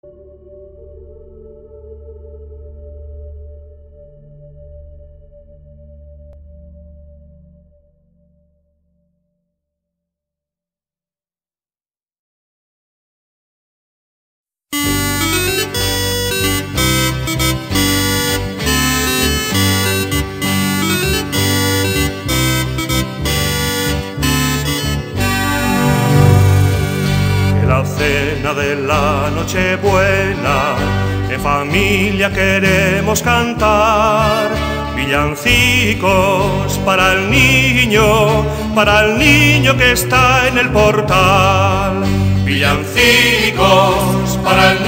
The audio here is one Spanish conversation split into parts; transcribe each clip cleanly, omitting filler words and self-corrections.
De la Nochebuena, en familia queremos cantar villancicos para el niño que está en el portal. Villancicos para el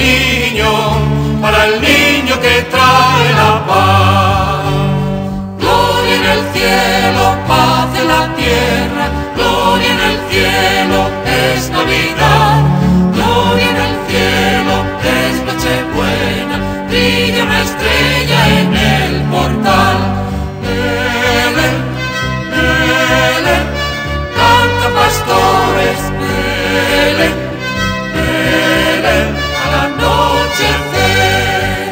niño que trae la paz. Gloria en el cielo, paz en la tierra, gloria en el cielo, es Navidad. Gloria en el cielo, es Nochebuena, brilla una estrella en el portal. Belén, Belén, canta pastores, Belén, Belén, al anochecer.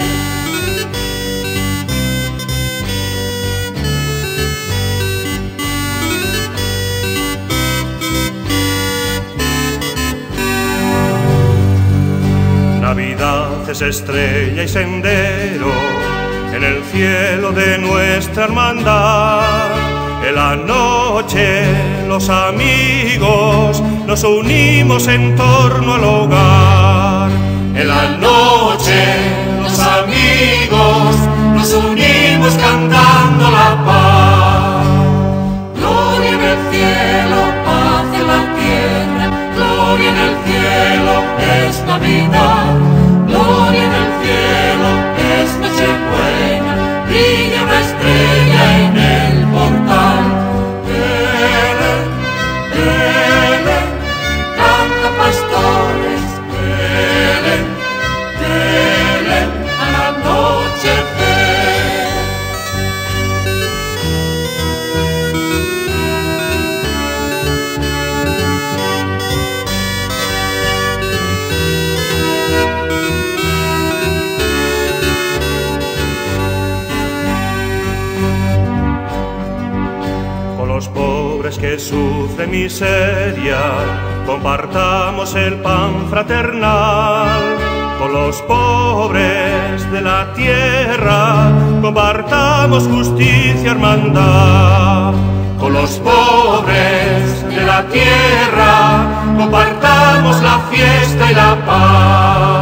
Navidad es estrella y sendero en el cielo de nuestra hermandad. En la noche los amigos nos unimos en torno al hogar. En la noche los amigos nos unimos cantando la paz. Gloria en el cielo, paz en la tierra, gloria en el cielo, es Navidad. Gloria en el cielo, es Nochebuena, brilla una estrella en el portal. Belén, Belén, canta pastores, Belén, Belén, al anochecer. Los pobres que sufren miseria, compartamos el pan fraternal. Con los pobres de la tierra, compartamos justicia, hermandad. Con los pobres de la tierra, compartamos la fiesta y la paz.